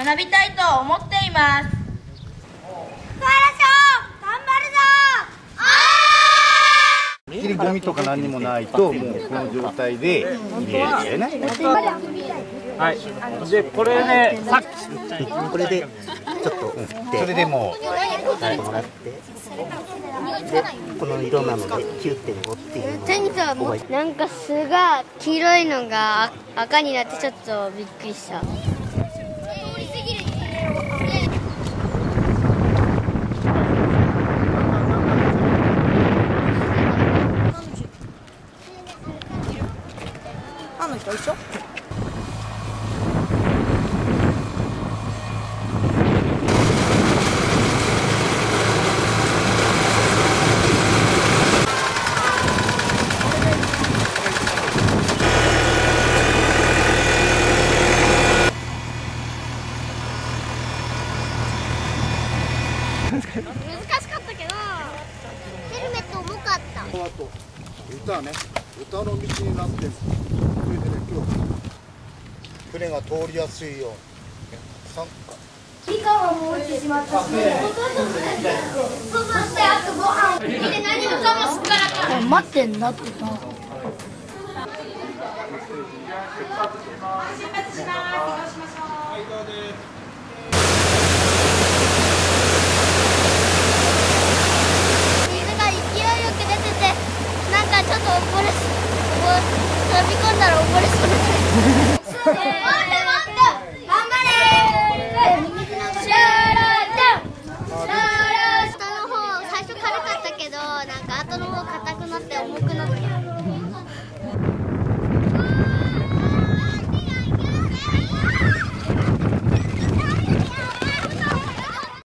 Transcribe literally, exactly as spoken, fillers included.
学びたいと思っています。 切り込みとか何にもないと、もうこの状態で入れるんだよね。 はい。でこれね、さっきこれでちょっと振って、 それでもうもらって、でこの色なので きゅうてんご っていうのを覚えて。 なんか巣が黄色いのが赤になってちょっとびっくりした。 ファンの人一緒？ 難しかったけど、ヘルメット重かった。 あと歌ね、歌の道になって、それでね、今日船が通りやすいように参加。 リカはもう落ちてしまったし、ね、そうなってあとご飯見て何もかもすっからか待ってんなってさ。ちょっと溺れそう、飛び込んだら溺れそうです。待って待って、頑張れー。シャラちゃん、シャラ下の方最初軽かったけど、なんか後の方硬くなって重くなって。